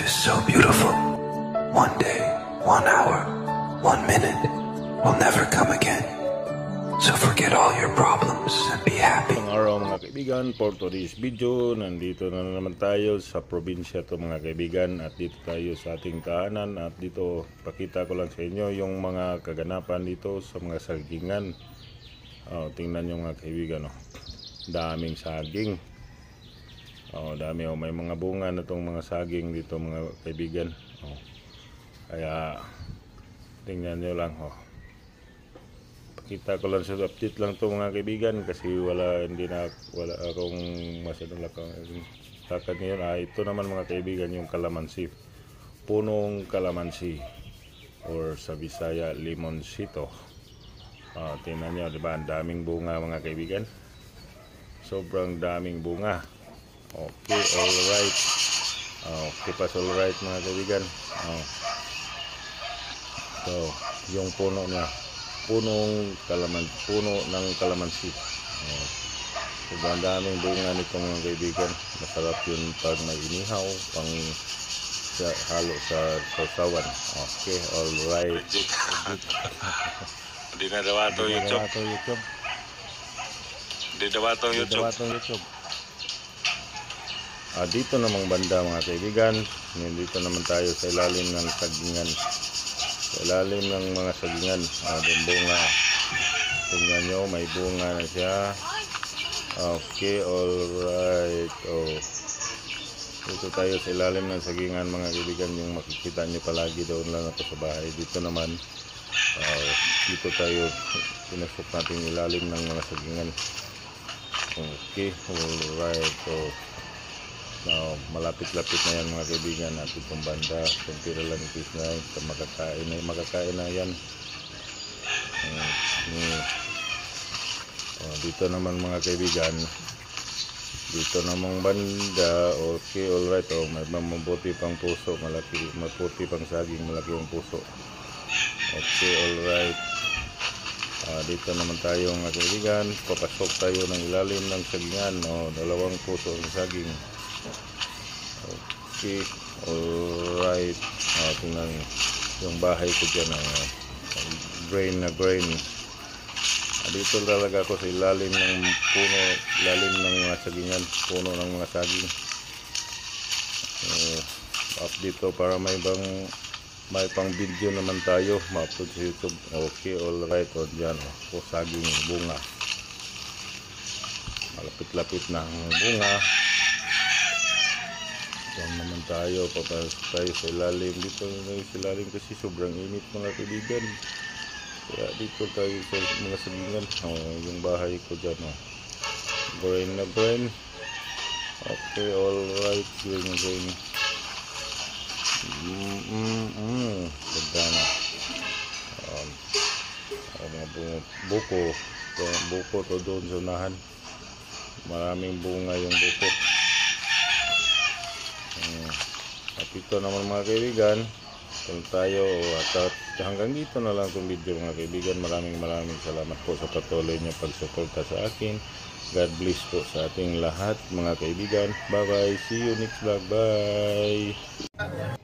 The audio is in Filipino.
is so beautiful. One day, 1 hour, 1 minute will never come again. So forget all your problems and be happy. Ang araw mga kaibigan, for today's video, nandito na naman tayo sa probinsya to mga kaibigan, at dito tayo sa ating tahanan, at dito pakita ko lang sa inyo yung mga kaganapan dito sa mga sagingan. Tingnan nyo mga kaibigan, daming saging. Dami, may mga bunga na tong mga saging dito mga kaibigan. Kaya tingnan nyo lang. Pakita ko lang sa update lang to mga kaibigan, kasi wala akong masyadong lakad ngayon. Ito naman mga kaibigan yung kalamansi, punong kalamansi, or sa Bisaya limonsito. Tingnan nyo, diba? Ang daming bunga mga kaibigan, sobrang daming bunga. Okay, alright. Okay, pas alright mga kaibigan. So, yung puno niya, puno ng kalamansi. Sobrang daming bunga nito mga kaibigan. Masarap yun pag nag-inihaw, pang halo sa sausawan. Okay, alright. Hindi na daw ito YouTube. Hindi daw ito YouTube. Dito namang banda mga kaibigan, dito naman tayo sa ilalim ng sagingan. Sa ilalim ng mga sagingan, yung bunga. Tingnan nyo, may bunga na siya. Okay, alright. Dito tayo sa ilalim ng sagingan mga kaibigan, yung makikita nyo palagi doon lang ako sa bahay. Dito naman, dito tayo, pinasok natin ilalim ng mga sagingan. Okay, alright. Malapit-lapit na yan mga kaibigan, at itong banda, kumpira lang ipis na makakain na yan. Dito naman mga kaibigan, dito namang banda. Okay, alright. May mabuti pang puso, maputi pang saging, malaki ang puso. Okay, alright. Dito naman tayo mga kaibigan, papasok tayo ng ilalim ng sagingan. Dalawang puso ng saging. Okay, alright. Tingnan yung bahay ko dyan, grain na grain. Dito talaga ako sa ilalim ng puno, ilalim ng mga sagingan, puno ng mga saging. Up dito para may pang video naman tayo, ma-upload sa YouTube. Okay, alright. Dyan, saging, bunga. Malapit-lapit na ang bunga. Diyan naman tayo, papasok tayo sa ilalim. Dito sa ilalim kasi sobrang init mga kaibigan. Kaya dito tayo sa mga sagingan. Yung bahay ko dyan, grain na grain. Okay, alright. Grain na grain. Ganda na. Mga buko to doon sa unahan. Maraming bunga yung buko. At ito naman mga kaibigan, kung tayo, at hanggang dito na lang itong video mga kaibigan. Maraming salamat po sa patuloy niyo pagsuporta sa akin. God bless po sa ating lahat mga kaibigan. Bye bye, see you next vlog. Bye.